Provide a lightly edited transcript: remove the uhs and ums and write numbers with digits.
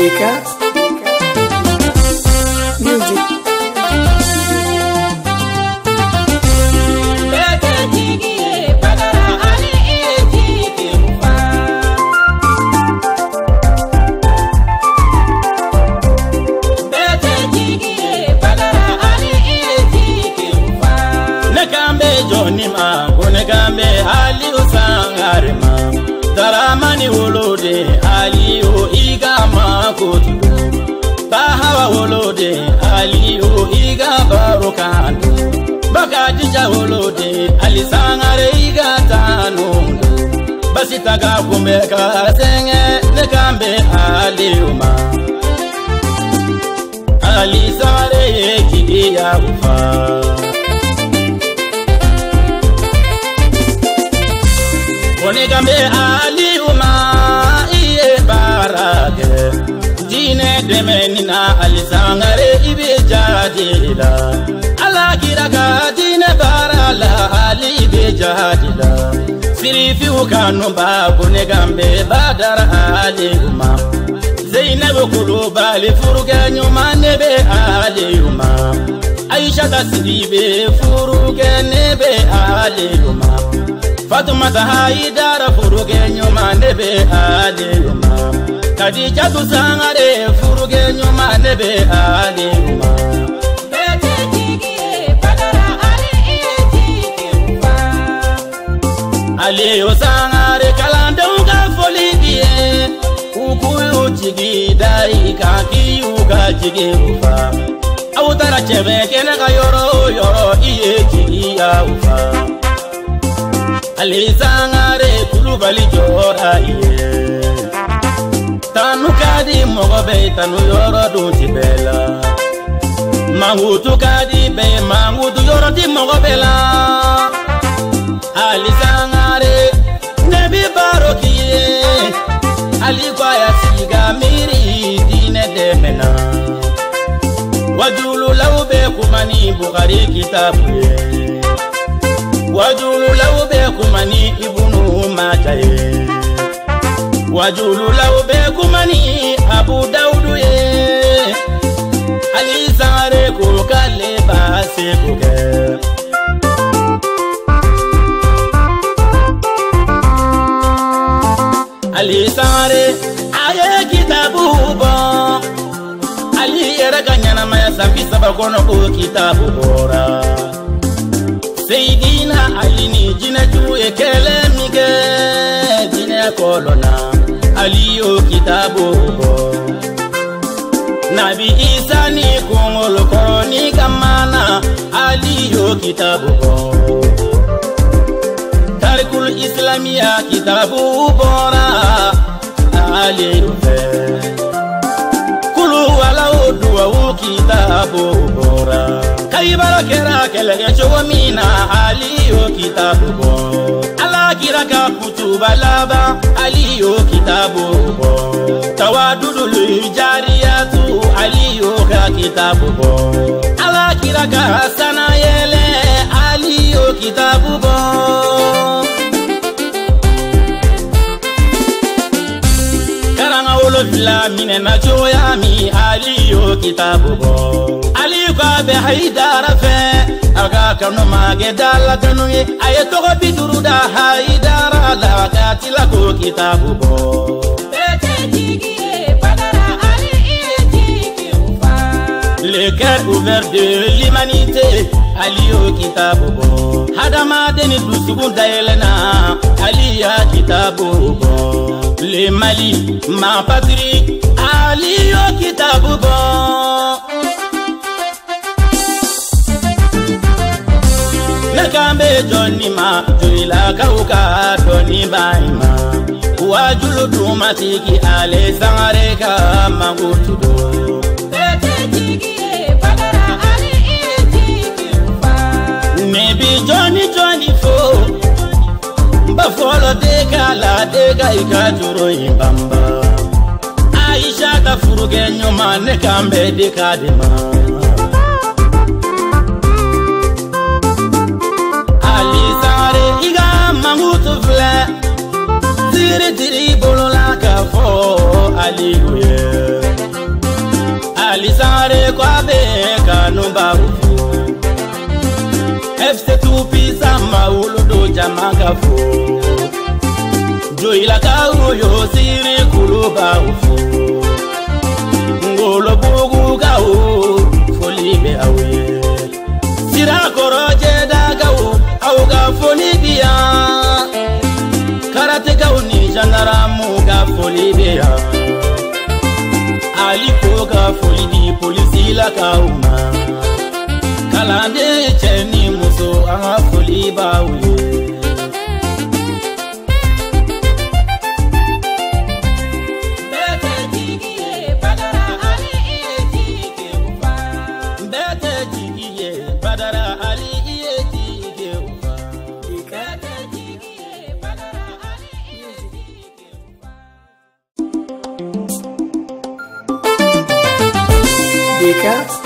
Deka Music. Ali usangarema daramani wolode ali o igama kotu bahawa wolode ali o iga barokan bakadija wolode ali sangare iga tanu basitaga kumeka senge nekambe ali uma ali sare kiya ufa Onegambe ali uma iye barage dine demenina ali sangare ibe jadila ala kiraka dine barala ali ibe jadila sirifi ukanu ba onegambe badara ali uma Zainab kuluba ali furuge nyuma nebe ali uma Aisha tasribe furuge nebe ali uma Fatuma Haidara furuge nyuma nebe aliyuma Khadija tusangare furuge nyuma nebe aliyuma Bete jigiye badara ali itikiwa Ali usangare kalanda uga folibie Ukuyu jigida ikaki uga jigiufa Awutara chebe keneka yoro iye jigiya ufa Ali sangare kulubali jora iye Tanu kadi mogobe tanu yoro dunti bela Mangutu kadi be mangutu yoro di mogobela Ali sangare nebi barokiye Ali kwaya siga miri dine demena Wajulu laube kumani Bukhari kitabu ye Wajulu laube kumani ibunu majaye Wajulu laube kumani Abu Daudu ye Ali sangare kukale base kuke Ali sangare aye kitabu bo Ali yera kanyana maya sampi sabakono ku kitabu bora Seydina Ali ni jinatu ekele mige dine kolona Ali o kitabu bo Nabi Isa ni kongolo koroni kamana Ali o kitabu bo Tarikul Islamia kitabu bora Ali o fe Kulu wala udua u kitabu bora Kaibara kera kelege chogo mina Ali o kitabu bo Ala kiraka kutuba laba Ali o kitabu bo Tawadudulu jariyatu Ali o kitabu bo Ala kiraka sana yele Ali o kitabu bo Karanga ulo vila mine na choyami Ali o kitabu bo Ali kwa be Haidara fe Aga kanu mage dala kanu ye Aye togo biduru da Haidara la katila ko kitabu bo Bete jigiye badara Ali itiki ufa Le cœur ouvert de l'humanité Ali o kitabu bo Hadama deni dusubu daelena Ali ya kitabu bo Le Mali ma patrie Ali o kitabu bo Nekambe Johnny ma Juila kauka Tony Baima Wajulu dumatiki Ale sangare ka mangutudo Bete jigiye badara Ali itiki ufa Nebi Johnny 24 Bafolo deka la deka ikaturo imbamba Aisha kafuruge nyuma nekambe deka dema Diri bolola ka fo Aliyu ye Kore kwa be kanumba ufu FC tupisa mauludo jamaga fu Joila ka uyo siri kuluba ufu Ngolo bugu ka u folibe awe Sira koroje daga u au ga folibia Karate ka uni janaramu ga folibia Aliko ka folidi polisi la kauma Kalande cheni muso aha foliba uye Deka